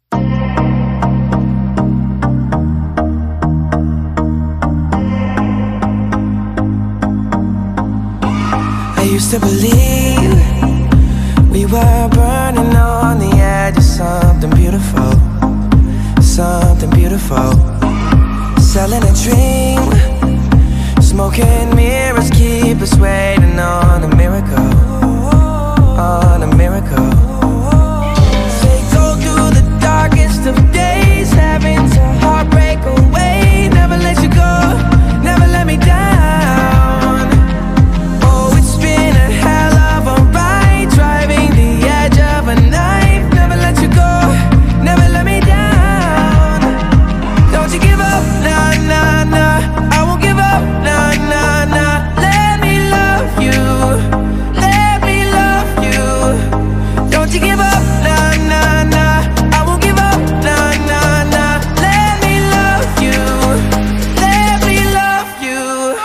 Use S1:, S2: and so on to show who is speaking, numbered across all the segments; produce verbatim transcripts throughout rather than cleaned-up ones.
S1: I used to believe we were burning on the edge of something beautiful, something beautiful. Selling a dream, smoking mirrors keep us waiting on a miracle, on a miracle. They go through the darkest of days, having to heartbreak away. Never let you go, never let me down. Oh, it's been a hell of a ride, driving the edge of a knife. Never let you go, never let me down. Don't you give up, nah, nah, nah. I won't give up, nah, nah, nah. Let me love you, let me love you. Don't you give up, nah, nah, nah. I won't give up, nah, nah, nah. Let me love you, let me love you.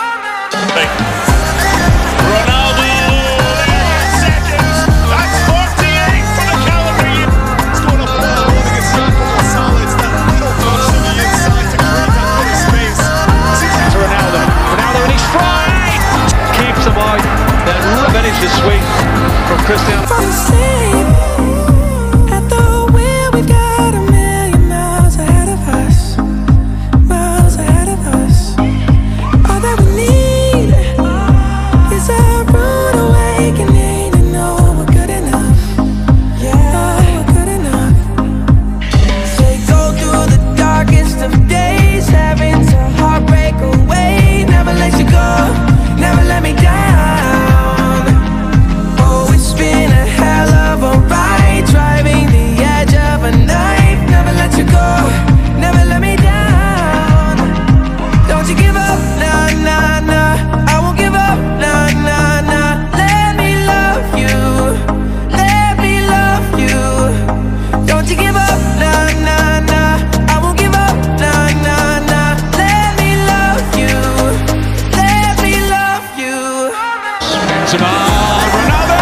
S2: Ronaldo, eight seconds. That's forty-eight for the Calvary.
S3: It's going up there. I think it's not more solid. It's that little touch to the inside to create that bit of space.
S2: To Ronaldo. Ronaldo and he's flying. Keeps them out. Then revenge the sweep from Cristiano.
S1: Fall asleep at the wheel. We've got a million miles ahead of us, miles ahead of us. All that we need is a rude awakening to know we're good enough. Yeah, we're good enough. They go through the darkest of days, having to heartbreak away. Never let you go, never let me down. Oh, it's been a hell of a ride, driving the edge of a knife. Never let you go, never let me down. Don't you give up, nah, nah, nah. I won't give up, nah, nah, nah. Let me love you, let me love you. Don't you give up, nah, nah, nah. I won't give up, nah, nah, nah. Let me love you, let me love you.
S2: Benzema, Ronaldo.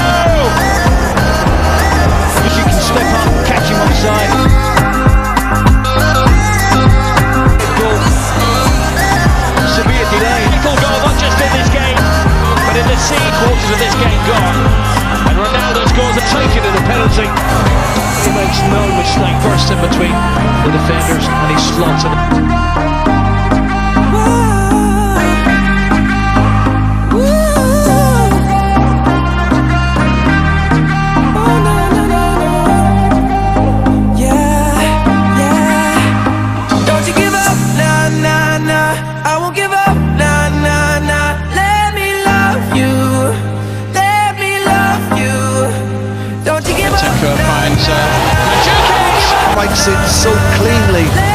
S4: If you can step up, catch him offside. Goal. Severe delay.
S2: Equal goal not just in this game, but in the C quarters of this game gone. And Ronaldo scores a taken in the penalty.
S4: He makes no mistake.
S2: Bursts in between the defenders and he slots it.
S4: Finds uh, Mandzukic. Breaks it so cleanly.